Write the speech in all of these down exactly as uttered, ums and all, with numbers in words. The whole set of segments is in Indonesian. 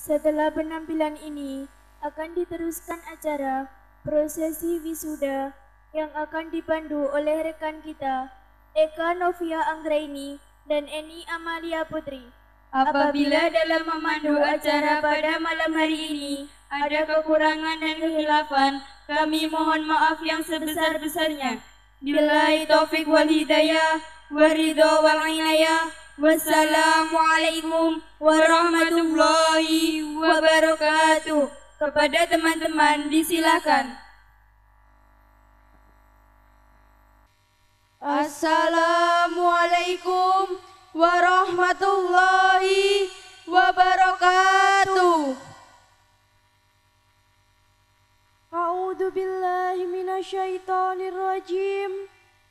Setelah penampilan ini akan diteruskan acara prosesi wisuda yang akan dipandu oleh rekan kita Eka Novia Anggraini dan Eni Amalia Putri. Apabila dalam memandu acara pada malam hari ini ada kekurangan dan kehilafan, kami mohon maaf yang sebesar-besarnya. Billahi taufik wal hidayah, waridho wal inayah. Wassalamualaikum warahmatullahi wabarakatuh. Kepada teman-teman disilakan. Assalamualaikum warahmatullahi wabarakatuh. A'udzu billahi minasyaitonir rajim.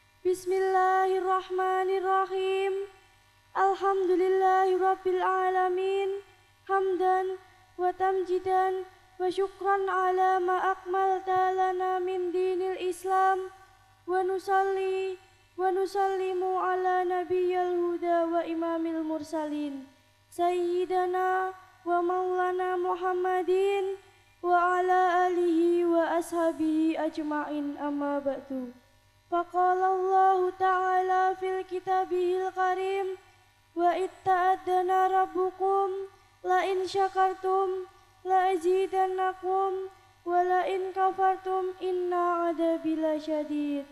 Bismillahirrahmanirrahim. Alhamdulillahi rabbil alamin. Hamdan wa tamjidan wa syukran ala ma akmalta lana min dinil Islam. Wa nusalli wa nusallimu ala nabiyyil huda wa imamil mursalin sayyidana wa maulana Muhammadin wa ala alihi wa ashabihi ajma'in, amma ba'du. Faqala Allahu ta'ala fil kitabihil karim, wa itta'adana rabbukum la in syakartum la azidannakum wa la in kafartum inna adabi lasyadid.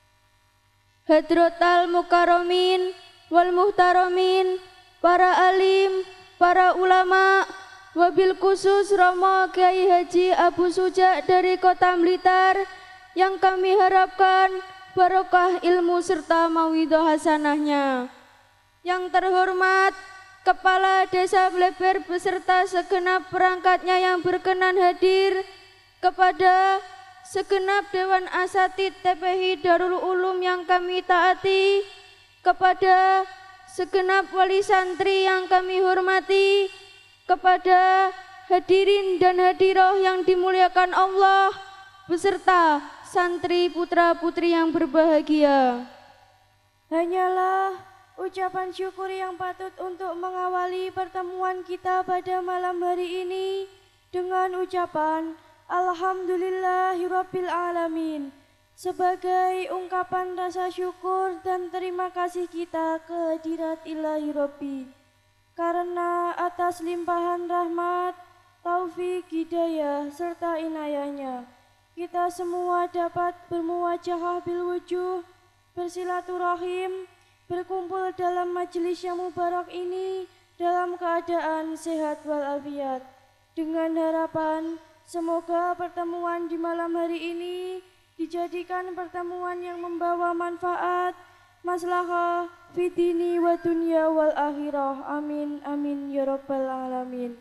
Hadrotal mukarramin wal muhtaramin, para alim, para ulama, wabil khusus Romo Kiai Haji Abu Suja dari Kota Blitar, yang kami harapkan barokah ilmu serta mauidhah hasanahnya. Yang terhormat Kepala Desa Bleber beserta segenap perangkatnya yang berkenan hadir, kepada segenap Dewan Asatid T P I Darul Ulum yang kami taati, kepada segenap wali santri yang kami hormati, kepada hadirin dan hadiroh yang dimuliakan Allah, beserta santri putra putri yang berbahagia. Hanyalah ucapan syukur yang patut untuk mengawali pertemuan kita pada malam hari ini dengan ucapan Alhamdulillahirabbil alamin, sebagai ungkapan rasa syukur dan terima kasih kita kehadirat Ilahi Rabbi, karena atas limpahan rahmat, taufik, hidayah serta inayahnya kita semua dapat bermuwajahah bil wujuh, bersilaturahim, berkumpul dalam majelis yang mubarak ini dalam keadaan sehat walafiat, dengan harapan semoga pertemuan di malam hari ini dijadikan pertemuan yang membawa manfaat, maslahah, fidini wa dunya wal akhirah. Amin, amin, ya rabbal alamin.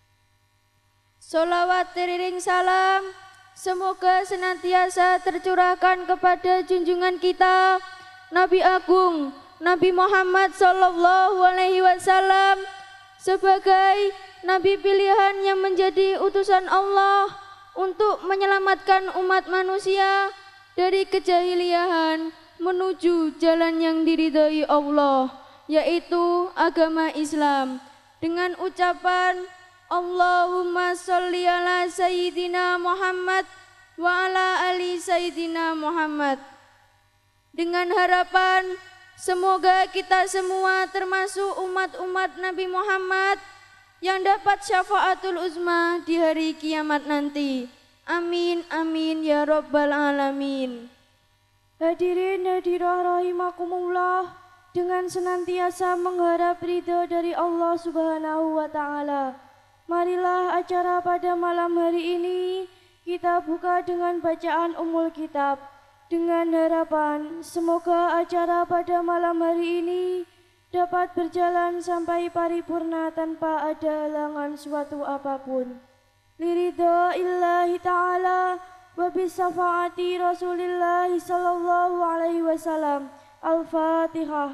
Sholawat teriring salam semoga senantiasa tercurahkan kepada junjungan kita Nabi Agung Nabi Muhammad Sallallahu Alaihi Wasallam, sebagai Nabi pilihan yang menjadi utusan Allah untuk menyelamatkan umat manusia dari kejahiliahan menuju jalan yang diridhai Allah, yaitu agama Islam, dengan ucapan Allahumma sholli ala Sayyidina Muhammad wa ala ali Sayyidina Muhammad, dengan harapan semoga kita semua termasuk umat-umat Nabi Muhammad yang dapat syafaatul uzma di hari kiamat nanti. Amin, amin, ya rabbal alamin. Hadirin hadirah rahimakumullah, dengan senantiasa mengharap ridho dari Allah Subhanahu wa ta'ala, marilah acara pada malam hari ini kita buka dengan bacaan Ummul Kitab, dengan harapan semoga acara pada malam hari ini dapat berjalan sampai paripurna tanpa ada halangan suatu apapun. Liridho illahi ta'ala wa bisafaati Rasulillah sallallahu alaihi wasallam. Al-Fatihah.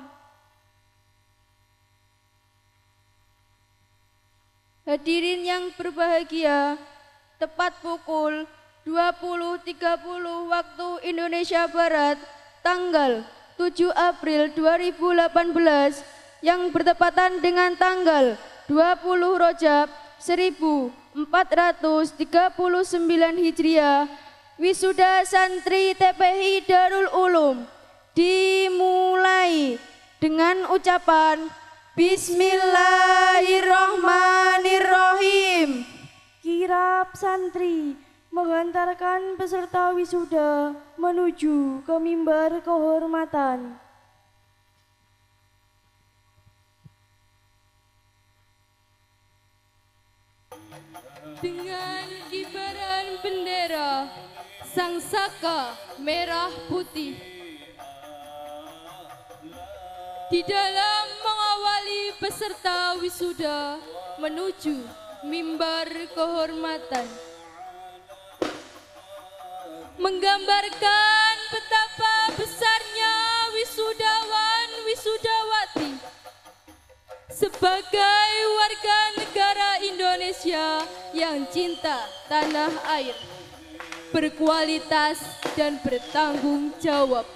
Hadirin yang berbahagia, tepat pukul dua puluh tiga puluh waktu Indonesia Barat, tanggal tujuh April dua ribu delapan belas yang bertepatan dengan tanggal dua puluh Rajab seribu empat ratus tiga puluh sembilan Hijriah, wisuda santri T P I Darul Ulum dimulai dengan ucapan Bismillahirrahmanirrahim. Kirap santri menghantarkan peserta wisuda menuju ke mimbar kehormatan. Dengan kibaran bendera sang saka merah putih, di dalam mengawali peserta wisuda menuju mimbar kehormatan, menggambarkan betapa besarnya wisudawan wisudawati sebagai warga negara Indonesia yang cinta tanah air, berkualitas dan bertanggung jawab.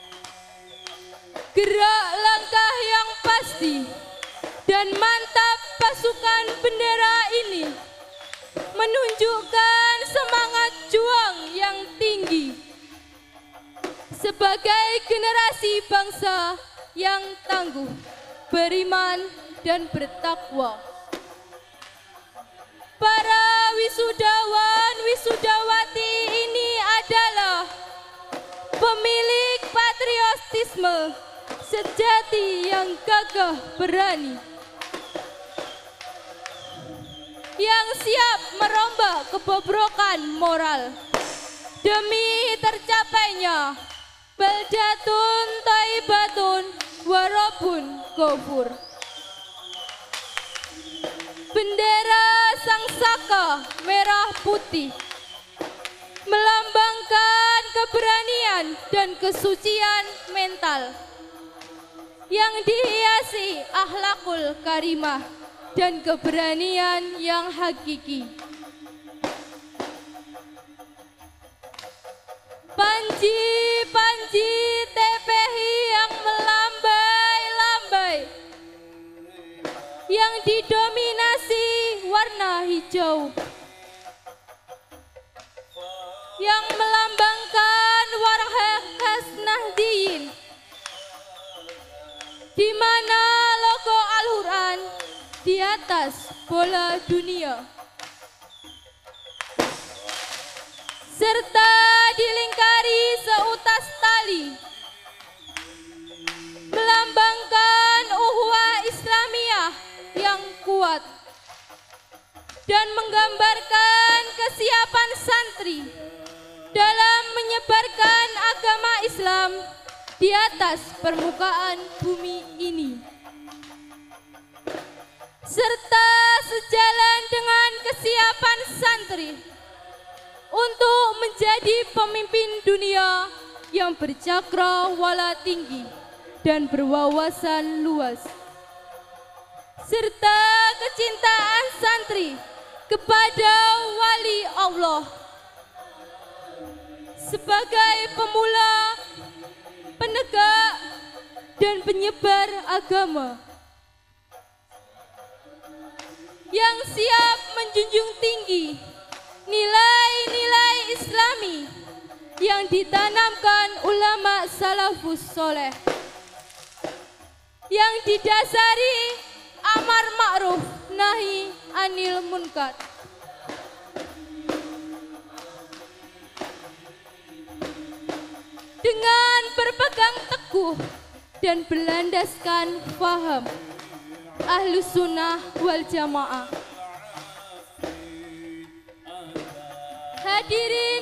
Gerak langkah yang pasti dan mantap pasukan bendera ini menunjukkan semangat juang yang tinggi sebagai generasi bangsa yang tangguh, beriman dan bertakwa. Para wisudawan wisudawati ini adalah pemilik patriotisme sejati yang gagah berani, yang siap merombak kebobrokan moral demi tercapainya baldatun thayyibatun warabun ghafur. Bendera sang saka merah putih melambangkan keberanian dan kesucian mental yang dihiasi akhlakul karimah dan keberanian yang hakiki. Panji-panji T P I yang melambai-lambai, yang didominasi warna hijau, yang melambangkan Warhakas Nahdiyin, di mana logo Al-Quran di atas bola dunia, serta dilingkari seutas tali melambangkan ukhuwah Islamiyah yang kuat dan menggambarkan kesiapan santri dalam menyebarkan agama Islam di atas permukaan bumi ini, serta sejalan dengan kesiapan santri untuk menjadi pemimpin dunia yang bercakrawala tinggi dan berwawasan luas, serta kecintaan santri kepada wali Allah sebagai pemula, penegak, dan penyebar agama yang siap menjunjung tinggi nilai-nilai Islami yang ditanamkan ulama salafus soleh, yang didasari amar ma'ruf nahi anil munkar. Dengan berpegang teguh dan berlandaskan faham Ahlus Sunnah wal Jamaah, hadirin,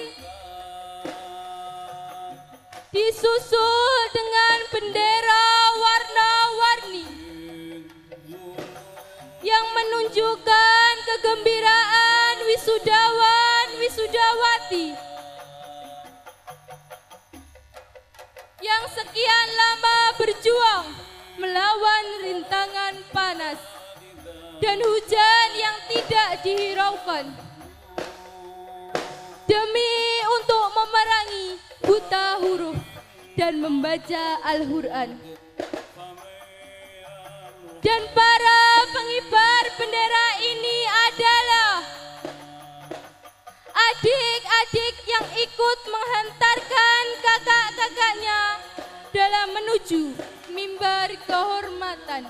disusul dengan bendera warna-warni yang menunjukkan kegembiraan wisudawan wisudawati yang sekian lama berjuang melawan rintangan panas dan hujan yang tidak dihiraukan demi untuk memerangi buta huruf dan membaca Al-Quran. Dan para pengibar bendera ini ada adik-adik yang ikut menghantarkan kakak-kakaknya dalam menuju mimbar kehormatan.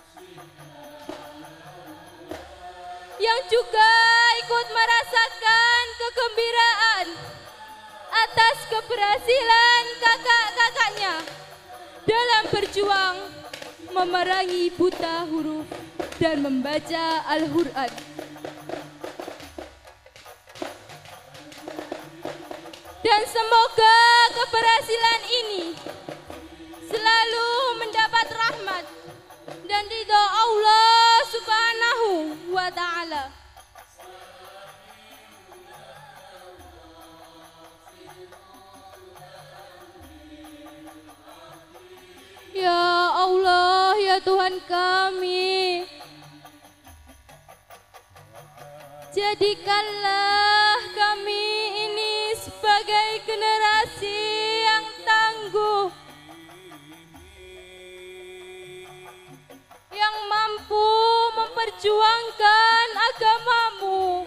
Yang juga ikut merasakan kegembiraan atas keberhasilan kakak-kakaknya dalam berjuang memerangi buta huruf dan membaca Al-Quran. Dan semoga keberhasilan ini selalu mendapat rahmat dan ridha Allah Subhanahu wa Ta'ala. Ya Allah, ya Tuhan kami, jadikanlah kami ini sebagai generasi yang tangguh, yang mampu memperjuangkan agama-Mu.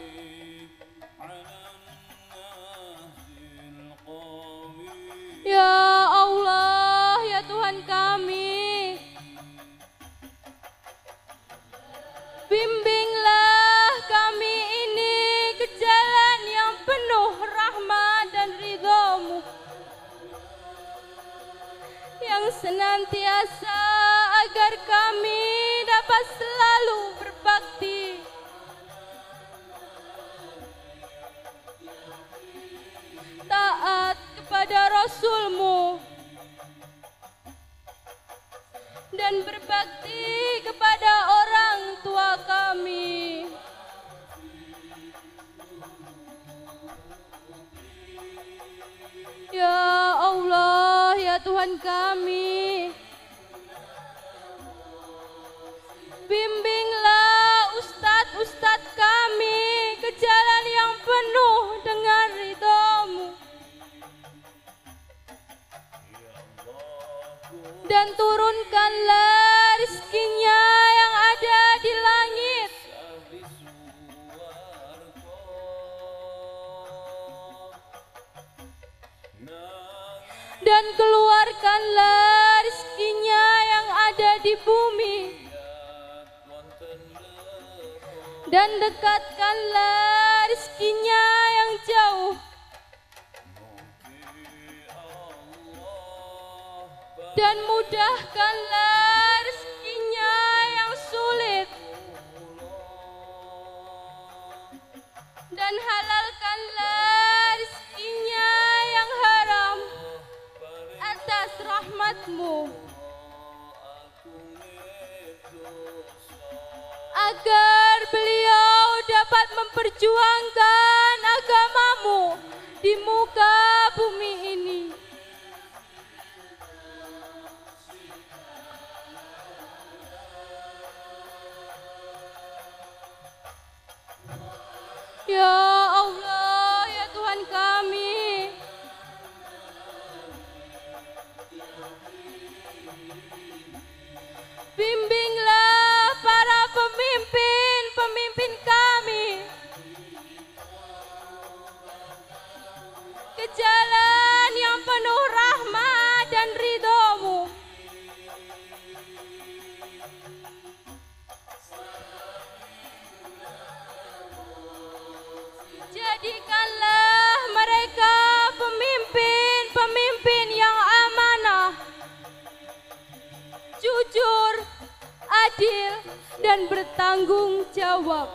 Ya Allah, ya Tuhan kami, bimbinglah kami ini ke jalan yang penuh rahmat dan ridha-Mu, yang senantiasa agar kami dapat selalu berbakti taat kepada Rasul-Mu dan berbakti kepada orang tua kami. Ya Allah, ya Tuhan kami, bimbinglah ustadz-ustadz kami ke jalan yang penuh dengan ridha-Mu, dan turunkanlah rizkinya yang ada di langit dan keluarkanlah rizkinya yang ada di bumi, dan dekatkanlah rizkinya yang jauh, dan mudahkanlah rezekinya yang sulit, dan halalkanlah rezekinya yang haram atas rahmat-Mu, agar beliau dapat memperjuangkan agama-Mu di muka bumi ini. Ya Allah, ya Tuhan kami, bimbinglah para pemimpin-pemimpin kami ke jalan yang penuh rahmat dan ridha-Mu, jadikanlah mereka pemimpin-pemimpin yang amanah, jujur, adil, dan bertanggung jawab.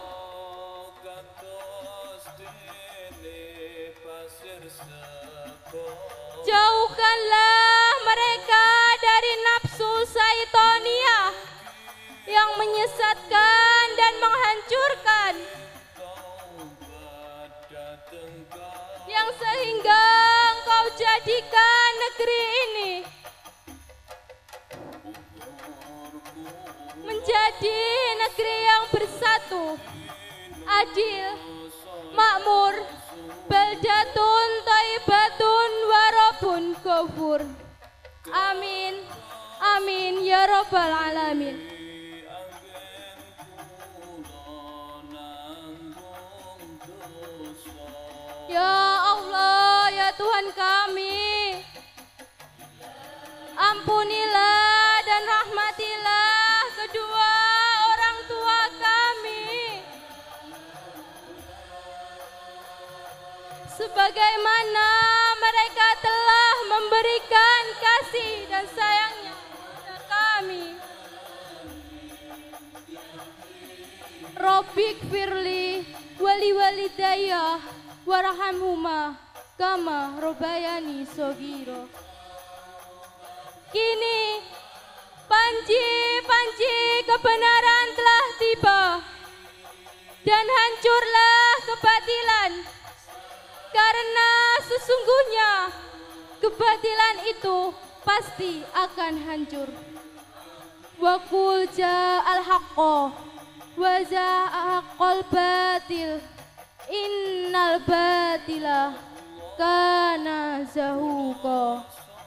Jauhkanlah mereka dari nafsu syaitaniyah yang menyesatkan dan menghancurkan, yang sehingga Engkau jadikan negeri ini menjadi negeri yang bersatu, adil, makmur, baldatun thayyibatun warabun ghafur. Amin, amin ya rabbal alamin. Ya Allah, Tuhan kami. Ampunilah dan rahmatilah kedua orang tua kami, sebagaimana mereka telah memberikan kasih dan sayangnya kepada kami. Rabbik firli wali walidayah warhamhuma kama robayani sogiro. Kini panji-panji kebenaran telah tiba dan hancurlah kebatilan, karena sesungguhnya kebatilan itu pasti akan hancur. Wa qul ja'al haqqo wa zahaqal batil innal batila kana zahuqa.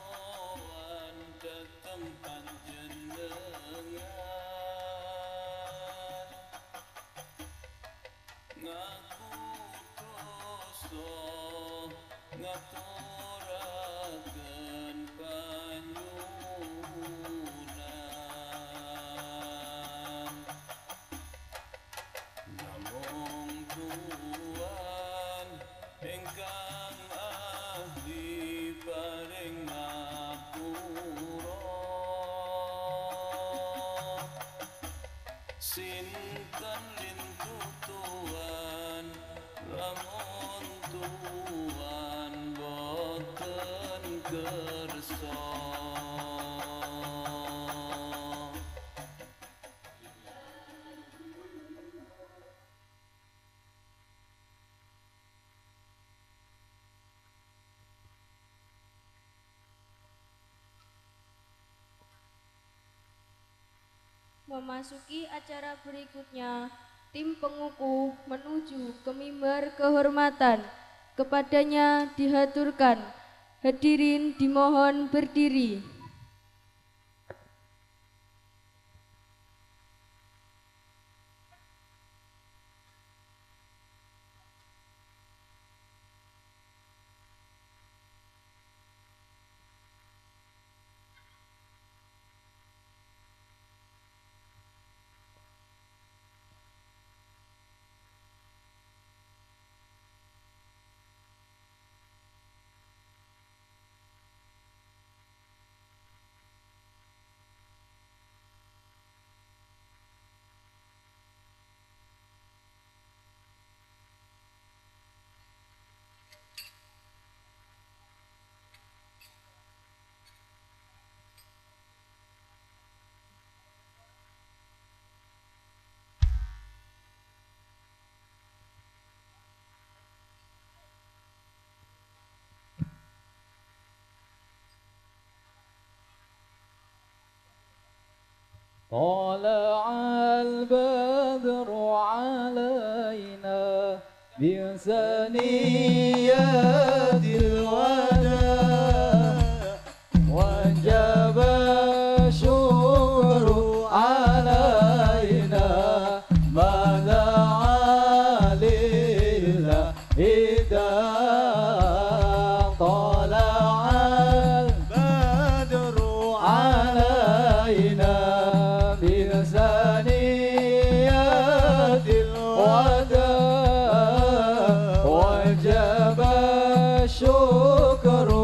Sinten lintutuan lamun tuan boten kersa. Memasuki acara berikutnya, tim pengukuh menuju ke mimbar kehormatan. Kepadanya dihaturkan. Hadirin dimohon berdiri. طلع البدر علينا بثنيات الوداع وجب الشكر علينا ما دعا لله إذا طلع البدر علينا بثنيات الوداع وجب الشكر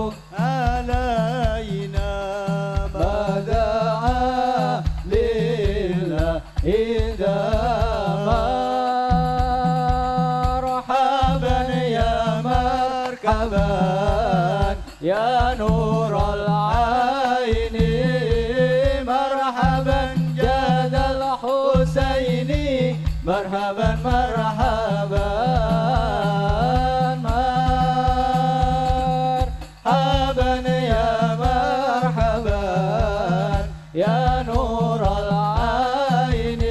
علينا ما دعا لله إذا مرحبا يا مرحبا يا نور العين مرحبا جاد الحسين مرحبا مرحبا مرحبا يا مرحبا يا نور العين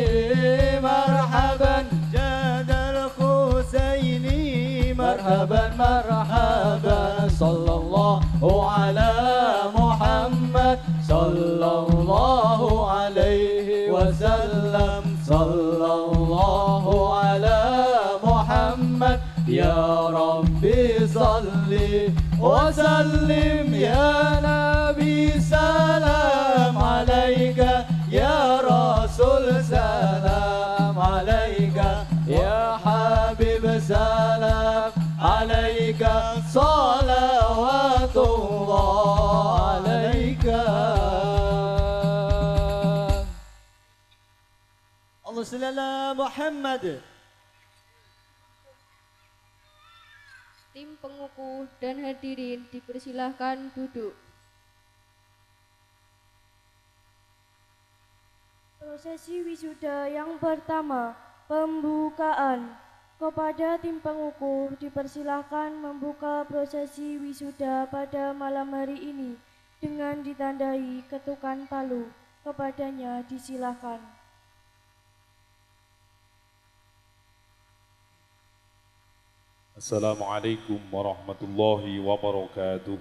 مرحبا جاد الحسين مرحبا مرحبا صلى الله على محمد صلى الله عليه وسلم صلى الله على وسلم يا نبي سلام عليك يا رسول سلام عليك يا حبيب سلام عليك صلوات الله عليك اللهم صل على محمد. Tim pengukuh dan hadirin dipersilahkan duduk. Prosesi wisuda yang pertama, pembukaan. Kepada tim pengukuh dipersilahkan membuka prosesi wisuda pada malam hari ini dengan ditandai ketukan palu. Kepadanya disilahkan. Assalamualaikum warahmatullahi wabarakatuh.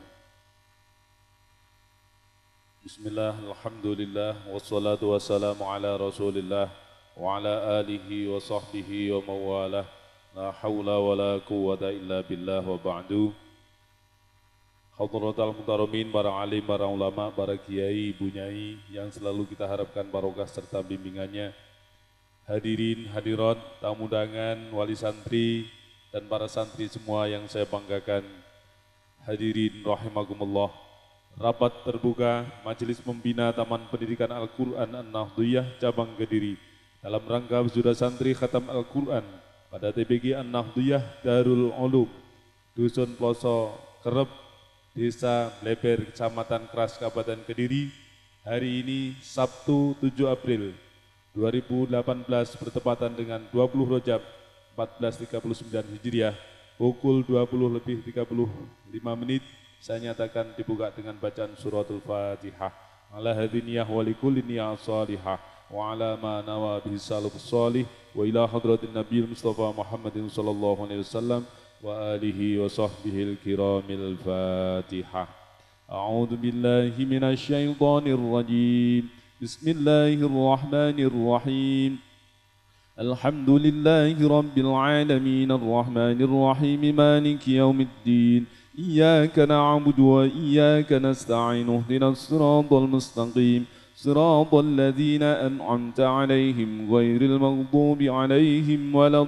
Bismillah, alhamdulillah, wassalatu wassalamu ala rasulillah wa ala alihi wa sahbihi wa mawalah. La hawla wa la quwwata illa billah wa ba'du. Hadratal muhtaramin, para alim, para ulama, para kiai, ibu nyai yang selalu kita harapkan barokah serta bimbingannya. Hadirin, hadirat, tamu undangan, wali santri, dan para santri semua yang saya banggakan. Hadirin rahimakumullah. Rapat terbuka Majelis Pembina Taman Pendidikan Al-Quran An-Nahdiyah Cabang Kediri dalam rangka wisuda santri khatam Al-Quran pada T B G An-Nahdiyah Darul Ulum Dusun Ploso Kerep, Desa Bleber, Kecamatan Keras, Kabupaten Kediri, hari ini Sabtu tujuh April dua ribu delapan belas bertepatan dengan dua puluh Rajab empat belas tiga puluh sembilan Hijriah, pukul dua puluh lebih tiga puluh lima menit, saya nyatakan dibuka dengan bacaan suratul Fatihah. Ala hadiniyah wa likulli niyah salihah wa ala ma nawa bihi salaf salih wa ila hadratin Nabi Mustafa Muhammadin sallallahu alaihi wasallam wa alihi wa sahbihi al-kiramil Fatihah. A'udzu billahi minasy syaithanir rajim. Bismillahirrahmanirrahim. Alhamdulillahi rabbil alamin arrahmanir rahim maliki yaumiddin. Iyyaka na'budu wa iyyaka nasta'in ihdinas siratal mustaqim siratal ladzina an'amta 'alaihim ghairil maghdubi 'alaihim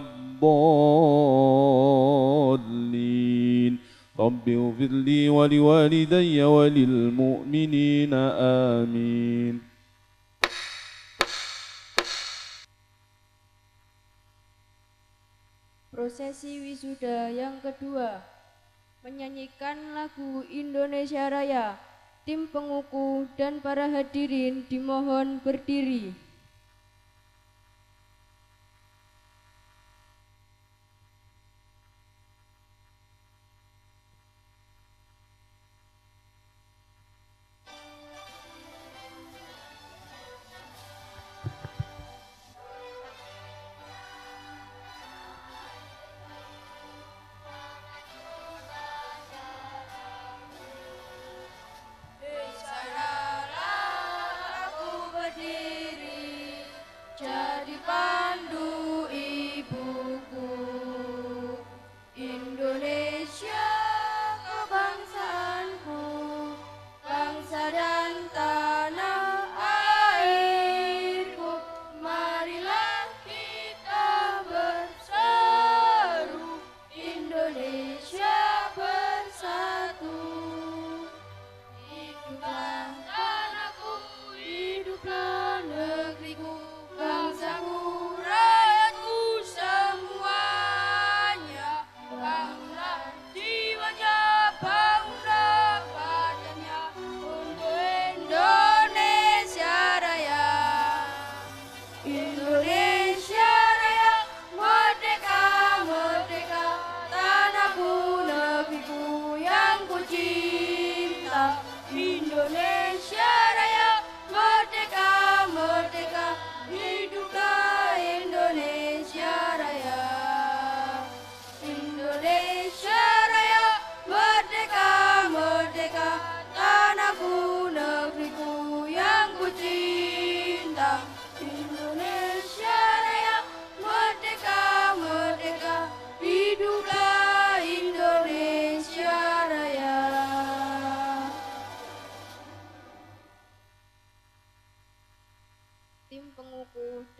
waladdallin. Rabbi ighfirli wa liwalidayya wa lil mu'minina amin. Prosesi wisuda yang kedua, menyanyikan lagu Indonesia Raya. Tim pengukuh dan para hadirin dimohon berdiri. Tanahku, hiduplah negeriku, bangsaku raya.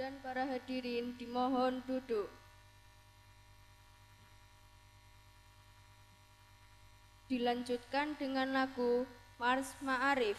dan para hadirin dimohon duduk. Dilanjutkan dengan lagu Mars Ma'arif.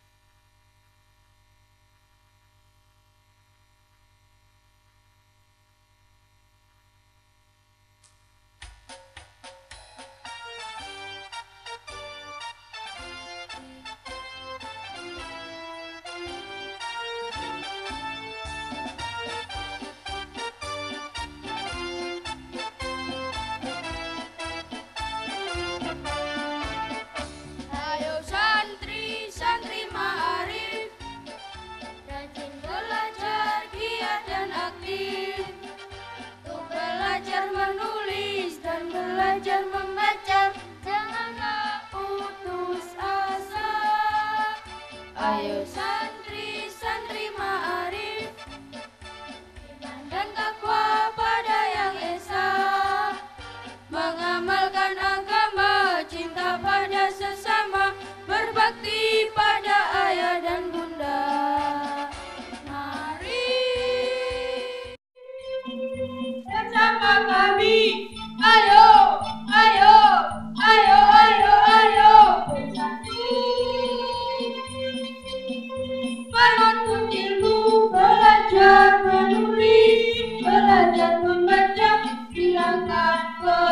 Belajar membaca, janganlah putus asa. Ayo santri-santri ma'arif, iman dan takwa pada yang esa, mengamalkan agama, cinta pada sesama, berbakti pada ayah dan bunda. Mari bersama kami. Ayo, ayo, ayo, ayo, ayo bersatu, menuntut ilmu, belajar menulis, belajar membaca, hilangkan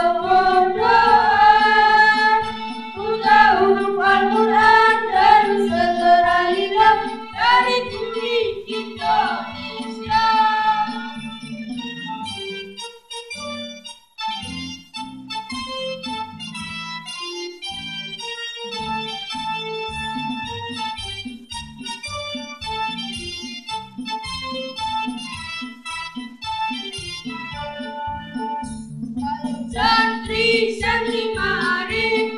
kebodohan. Buta huruf Al-Quran terus segera hilang dari bumi Indonesia. Santri-santri ma'arif,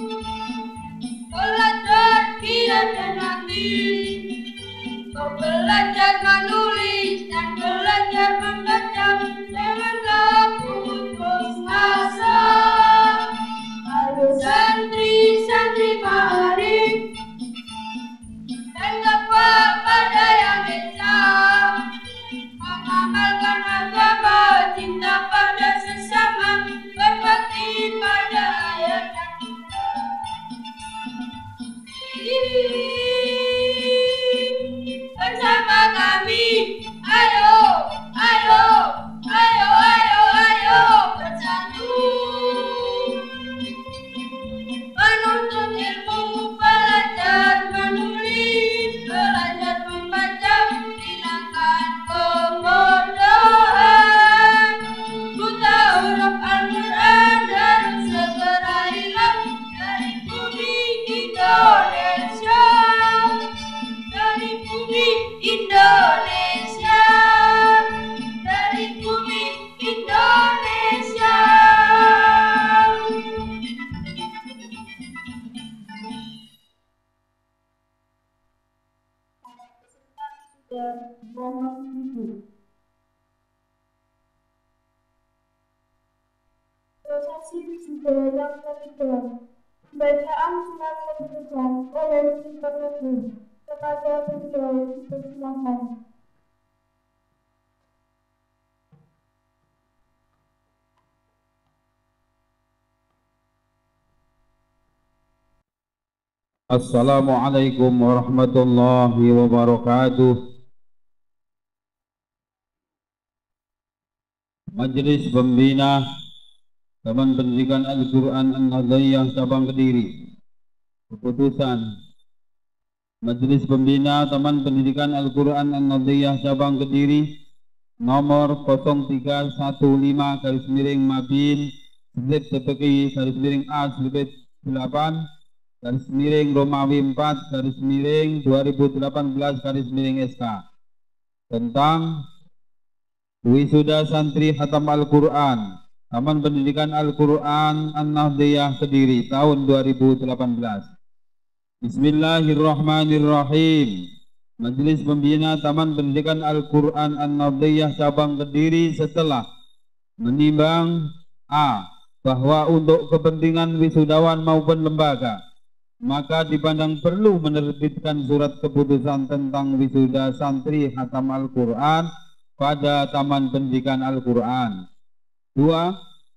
belajar giat dan aktif, kau belajar menulis dan belajar membaca, janganlah putus asa. Ayo santri-santri ma'arif, dan takwa pada yang esa, mengamalkan agama, cinta pada sesama, berbakti pada ayah dan bunda. Bersama kami, ayo, ayo, ayo, ayo, ayo bersatu, menuntut ilmu, belajar menulis, belajar membaca, hilangkan kebodohan. Buta huruf Al-Quran harus segera hilang dari bumi Indonesia, dari bumi Indonesia, dari bumi Indonesia. Prosesi wisuda yang ketiga, pembacaan surat keputusan oleh si penghulu. Kepada beliau dipersilakan. Assalamualaikum warahmatullahi wabarakatuh. Majelis Pembina Taman Pendidikan Al-Quran An-Nahdliyah Cabang Kediri. Keputusan Majelis Pembina Taman Pendidikan Al-Quran An-Nahdliyah Cabang Kediri nomor nol tiga satu lima garis miring Mabin slip T P K I garis miring A slip delapan garis miring Romawi empat garis miring dua ribu delapan belas garis miring S K tentang wisuda santri khatam Al-Quran Taman Pendidikan Al-Quran An-Nahdliyah Kediri tahun dua ribu delapan belas. Bismillahirrahmanirrahim. Majelis Pembina Taman Pendidikan Al-Quran An-Nahdliyah Cabang Kediri setelah menimbang A. Bahwa untuk kepentingan wisudawan maupun lembaga maka dipandang perlu menerbitkan surat keputusan tentang wisuda santri khatam Al-Quran pada Taman Pendidikan Al-Quran. Dua,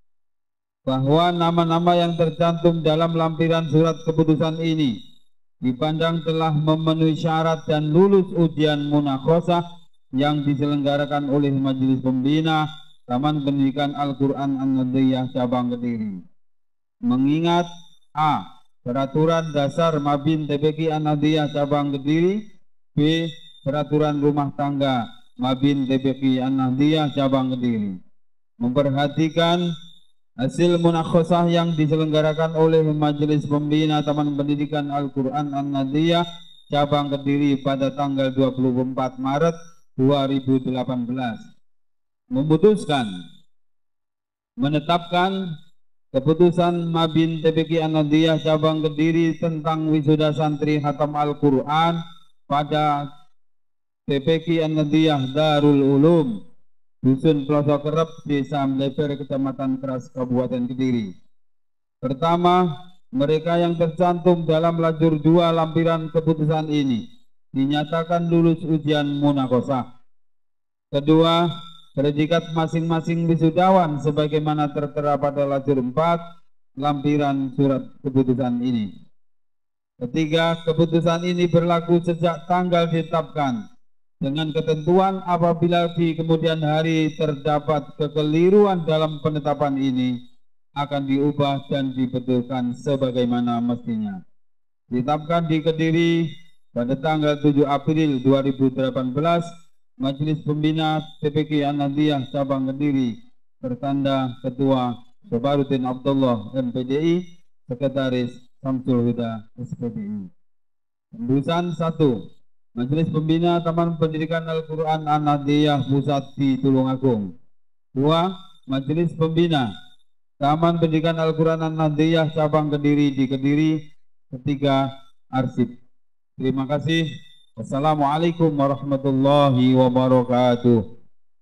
bahwa nama-nama yang tercantum dalam lampiran surat keputusan ini dipandang telah memenuhi syarat dan lulus ujian munakhosah yang diselenggarakan oleh Majelis Pembina Taman Pendidikan Al-Quran An-Nadiyah Cabang Kediri. Mengingat A. Peraturan Dasar Mabin T P Q An-Nadiyah Cabang Kediri, B. Peraturan Rumah Tangga Mabin T P Q An-Nadiyah Cabang Kediri. Memperhatikan hasil munakhosah yang diselenggarakan oleh Majelis Pembina Taman Pendidikan Al-Quran An-Nadiyah Cabang Kediri pada tanggal dua puluh empat Maret dua ribu delapan belas. Memutuskan menetapkan keputusan Mabin T P Q An-Nadiyah Cabang Kediri tentang wisuda santri khatam Al-Quran pada T P Q An-Nadiyah Darul Ulum Dusun Pelosok Kerep, Desa Mleper, Kecamatan Keras, Kabupaten Kediri. Pertama, mereka yang tercantum dalam lajur dua lampiran keputusan ini dinyatakan lulus ujian munakhosah. Kedua, predikat masing-masing wisudawan sebagaimana tertera pada lajur empat lampiran surat keputusan ini. Ketiga, keputusan ini berlaku sejak tanggal ditetapkan, dengan ketentuan apabila di kemudian hari terdapat kekeliruan dalam penetapan ini akan diubah dan dibetulkan sebagaimana mestinya. Ditetapkan di Kediri pada tanggal tujuh April dua ribu delapan belas, Majelis Pembina T P Q An-Nadiyah Cabang Kediri bertanda Ketua Sobarudin Abdullah M P D I, Sekretaris Samsul Huda S P D I. Tembusan satu. Majelis Pembina Taman Pendidikan Al-Quran An-Nadiyah Pusat di Tulungagung. Dua. Majelis Pembina Taman Pendidikan Al-Quran An-Nadiyah Cabang Kediri di Kediri. Ketiga. Arsip. Terima kasih. Wassalamualaikum warahmatullahi wabarakatuh.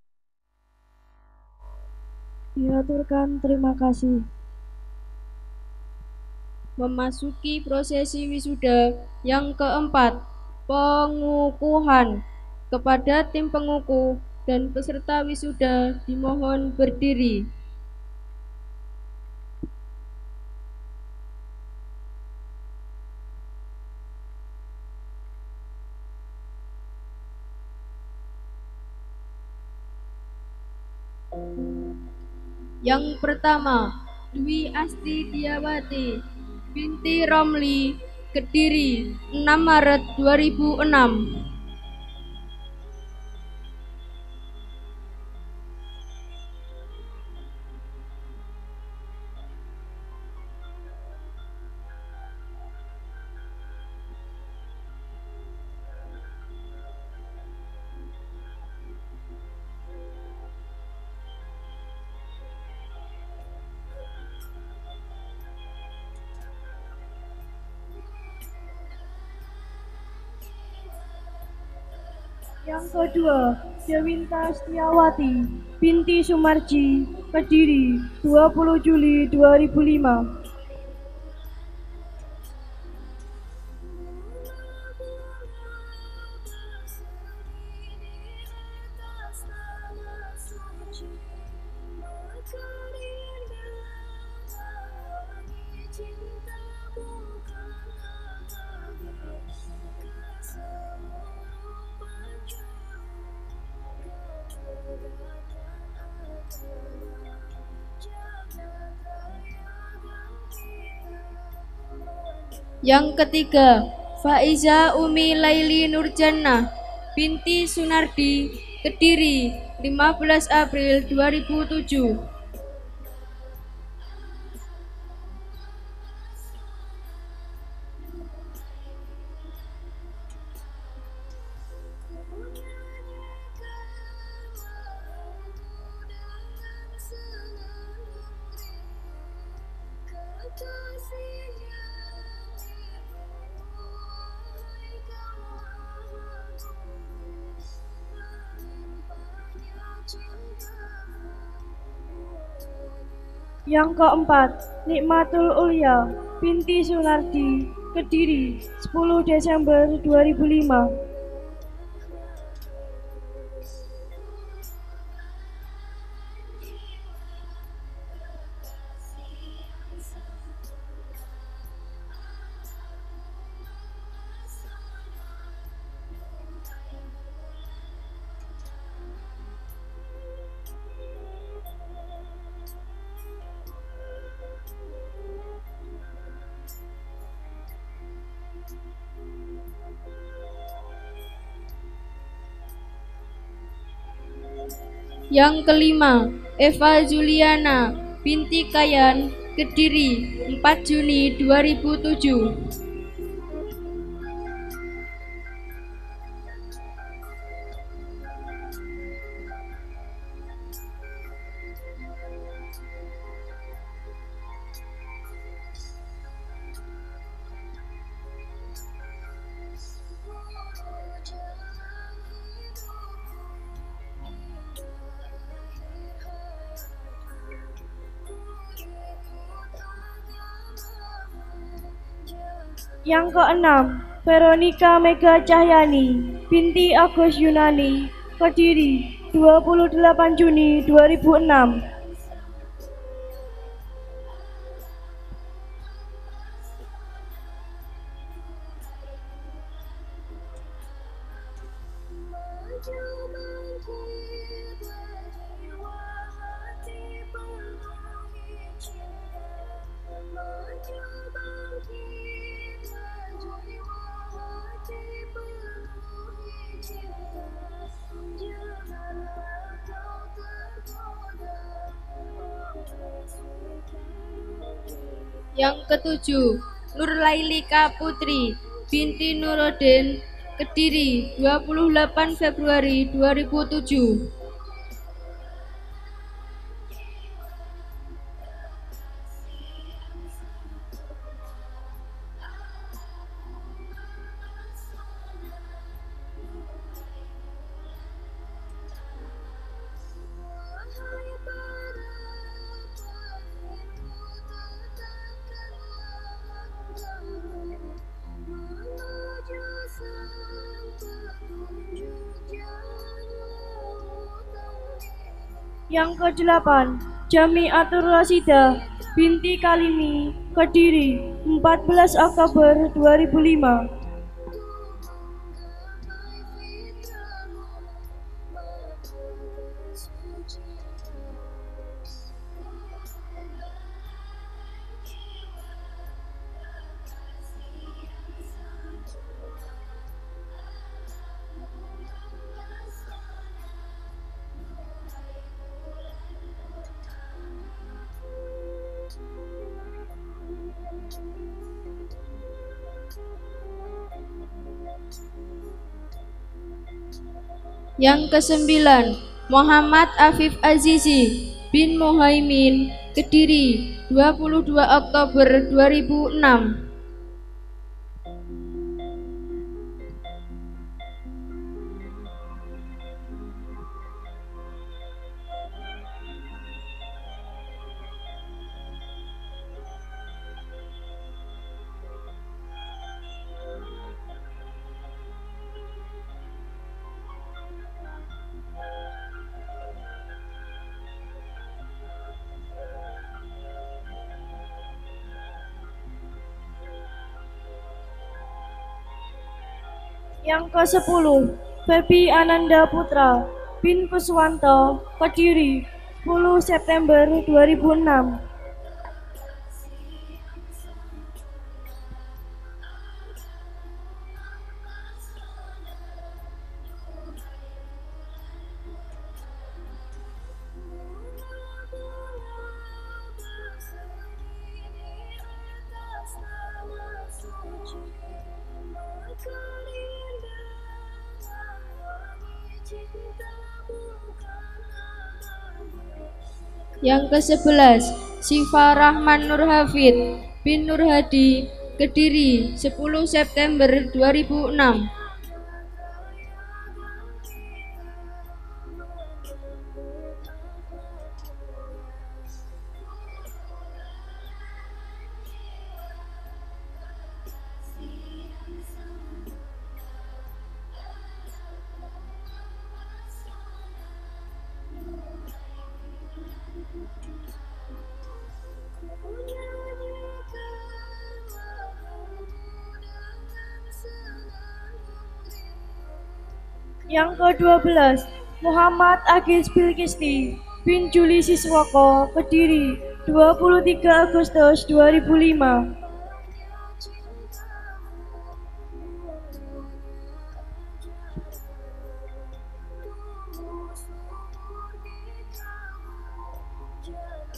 Diaturkan terima kasih. Memasuki prosesi wisuda yang keempat, pengukuhan. Kepada tim pengukuh dan peserta wisuda dimohon berdiri. Yang pertama, Dwi Asti Diawati binti Romli, Kediri, enam Maret dua ribu enam. Yang kedua, Dewinta Setiawati binti Sumarji, Kediri, dua puluh Juli dua ribu lima. Yang ketiga, Faiza Umi Laili Nurjannah binti Sunardi, Kediri, lima belas April dua ribu tujuh. Yang keempat, Nikmatul Ulia binti Sunardi, Kediri, sepuluh Desember dua ribu lima. Yang kelima, Eva Juliana binti Kayan, Kediri, empat Juni dua ribu tujuh. Yang keenam, Veronica Mega Cahyani binti Agus Yunani, Kediri, dua puluh delapan Juni dua ribu enam. Yang ketujuh, Nurlailika Putri binti Nuruddin, Kediri, dua puluh delapan Februari dua ribu tujuh. Yang kedelapan, Jamiatur Rasida binti Kalimi, Kediri, empat belas Oktober dua ribu lima. Yang kesembilan, Muhammad Afif Azizi bin Muhaimin, Kediri, dua puluh dua Oktober dua ribu enam. Yang kesepuluh, Febi Ananda Putra bin Kuswanto, Kediri, sepuluh September dua ribu enam. Yang kesebelas, Syifa Rahman Nur Hafid bin Nur Hadi, Kediri, sepuluh September dua ribu enam. Yang kedua belas, Muhammad Agis Bilkisti bin Juli Siswoko, Kediri, dua puluh tiga Agustus dua ribu lima.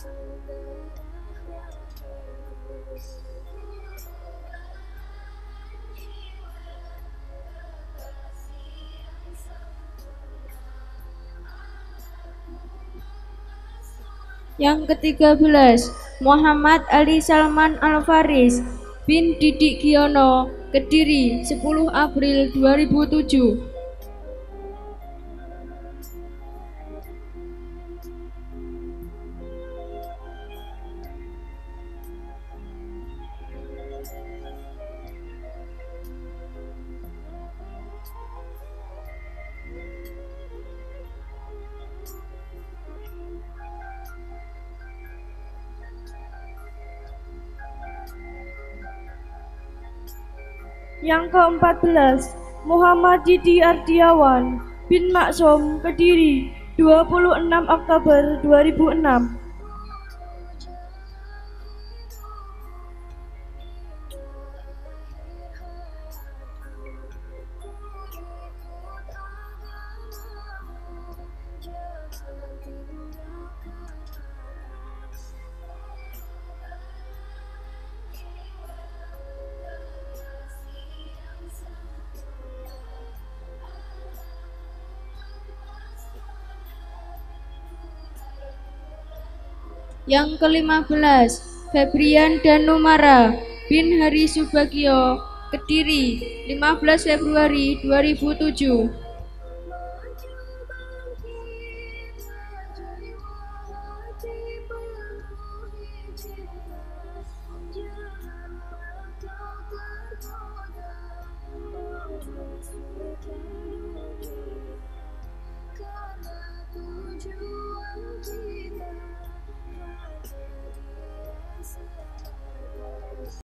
Yang ketiga belas, Muhammad Ali Salman Al-Faris bin Didik Giono, Kediri, sepuluh April dua ribu tujuh. Yang keempat belas, Muhammad Didi Ardiawan bin Maksum, Kediri, dua puluh enam Oktober dua ribu enam. Yang kelima belas, Febrian Danumara bin Hari Subagio, Kediri, lima belas Februari dua ribu tujuh.